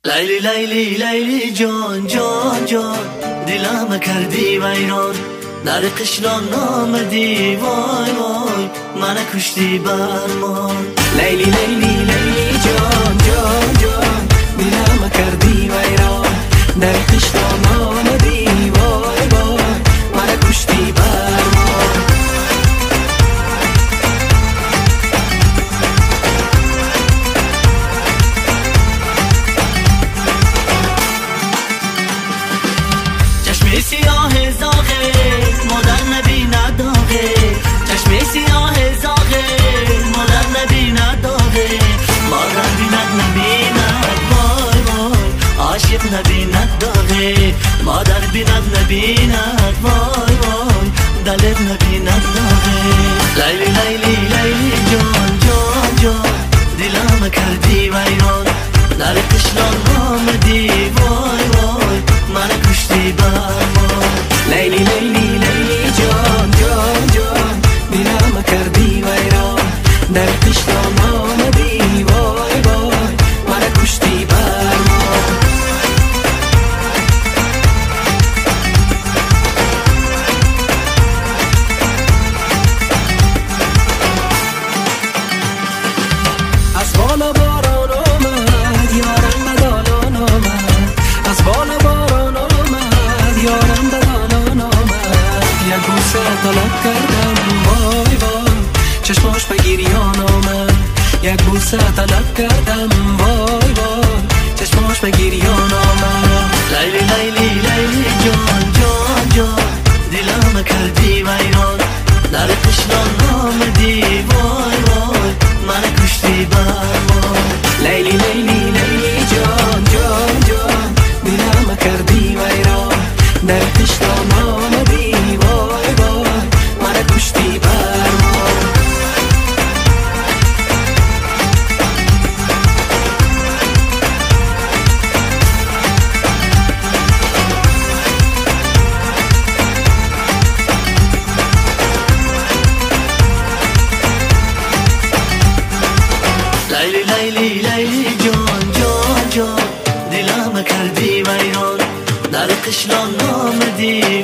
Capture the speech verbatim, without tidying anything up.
لیلی لیلی لیلی جان جان جان دلم کردی ویران، در قشران آمدی وای وای من کشتی برمان. لیلی لیلی لیلی جان جان جان دلم کردی ویران، در قشران آمدی وای وای من کشتی برمان. چشم سیاه زاغه مادر نبیند داغه، چشم سیاه زاغه مادر نبیند داغه، مادر بیند نبیند وای وای عاشق نبیند داغه، مادر بیند نبیند وای وای دلت نبیند داغه. لیلی لیلی لیلی جان جان جان دلم کردی ویران، در قشران آمدی وای وای من کشتی برمان. لیلی لیلی لیلی جان جان جان دلم کردی ویران، در قشران آمدی وای وای من کشتی برمان. از بالا باران آمد یارم بدالان آمد، از بالا باران آمد یارم بدالان آمد، یک بوسه طلب کردم وای وای چشماش به گریان آمد، یک بوسه طلب کردم وای وای چشماش به گریان آمد. لیلی لیلی لیلی جان جان جان دلم کردی ویران، در قشران آمدی وای وای من کشتی برمان. لیلی لیلی لیلی جان جان جان دلم کردی ویران، در قشران آمدی وای وای من کشتی برمان. لیلی لیلی لیلی جان جان جان دلم کردی ویران، در قشران آمدی